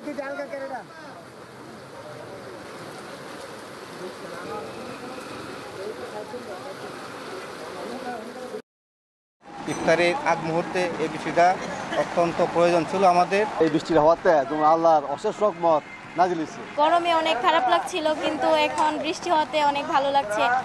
ইফতারের আগ মুহূর্তে এই বৃষ্টিটা অত্যন্ত প্রয়োজন ছিল আমাদের। এই বৃষ্টির হওয়াতে তোমার আল্লাহর অশেষ রহমত নাজিল হয়েছে। গরমে অনেক খারাপ লাগছিল, কিন্তু এখন বৃষ্টি হওয়াতে অনেক ভালো লাগছে।